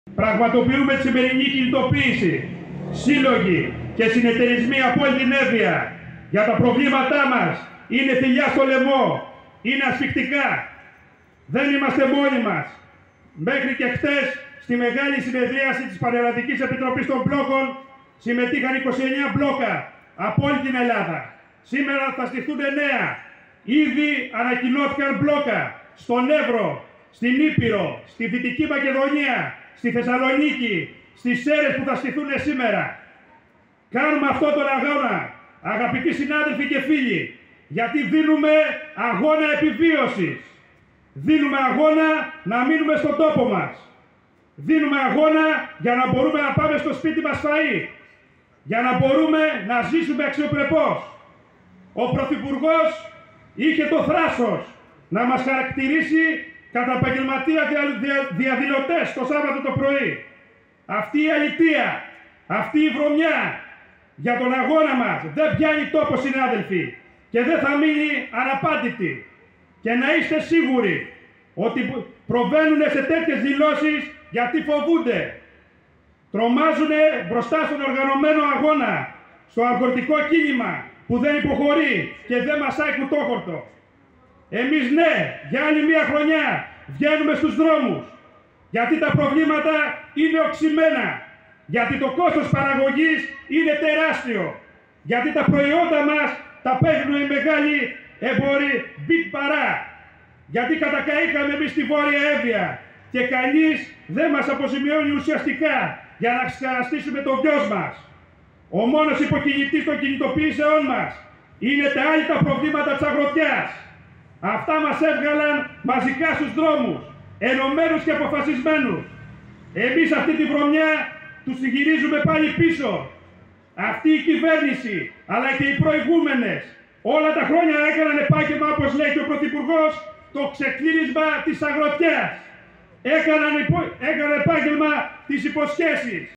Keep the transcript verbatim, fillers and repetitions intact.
Πραγματοποιούμε τη σημερινή κινητοποίηση, σύλλογοι και συνεταιρισμοί από όλη την Εύβοια για τα προβλήματά μας. Είναι θηλιά στο λαιμό, είναι ασφυκτικά. Δεν είμαστε μόνοι μας. Μέχρι και χτες, στη μεγάλη συνεδρίαση της Πανελλαδικής Επιτροπής των Μπλόκων, συμμετείχαν είκοσι εννέα μπλόκα από όλη την Ελλάδα. Σήμερα θα στηθούν εννέα. Ήδη ανακοινώθηκαν μπλόκα στον Εύρο, στην Ήπειρο, στη Δυτική Μακεδονία, στη Θεσσαλονίκη, στις Σέρρες που θα στηθούν σήμερα. Κάνουμε αυτό τον αγώνα, αγαπητοί συνάδελφοι και φίλοι, γιατί δίνουμε αγώνα επιβίωσης. Δίνουμε αγώνα να μείνουμε στον τόπο μας. Δίνουμε αγώνα για να μπορούμε να πάμε στο σπίτι μας φαΐ. Για να μπορούμε να ζήσουμε αξιοπρεπώς. Ο Πρωθυπουργός είχε το θράσος να μας χαρακτηρίσει κατά επαγγελματία διαδηλωτές το Σάββατο το πρωί. Αυτή η αλητεία, αυτή η βρωμιά για τον αγώνα μας δεν πιάνει τόπο, συνάδελφοι, και δεν θα μείνει αναπάντητη. Και να είστε σίγουροι ότι προβαίνουν σε τέτοιες δηλώσεις γιατί φοβούνται. Τρομάζουν μπροστά στον οργανωμένο αγώνα, στο αγροτικό κίνημα που δεν υποχωρεί και δεν μασάει κουτόχορτο. Εμείς ναι, για άλλη μία χρονιά βγαίνουμε στους δρόμους, γιατί τα προβλήματα είναι οξυμένα, γιατί το κόστος παραγωγής είναι τεράστιο, γιατί τα προϊόντα μας τα παίρνουν οι μεγάλοι εμπόροι big παρά, γιατί κατακαήκαμε εμείς στη Βόρεια Εύβοια και κανείς δεν μας αποζημιώνει ουσιαστικά για να ξαναστήσουμε το βιός μας. Ο μόνος υποκινητής των κινητοποιήσεών μας είναι τα άλλη τα προβλήματα της αγροτιάς. Αυτά μας έβγαλαν μαζικά στους δρόμους, ενωμένους και αποφασισμένους. Εμείς αυτή τη βρωμιά τους γυρίζουμε πάλι πίσω. Αυτή η κυβέρνηση, αλλά και οι προηγούμενες, όλα τα χρόνια έκαναν επάγγελμα, όπως λέει και ο Πρωθυπουργός, το ξεκλήρισμα της αγροτιάς. Έκαναν, έκαναν επάγγελμα τις υποσχέσεις.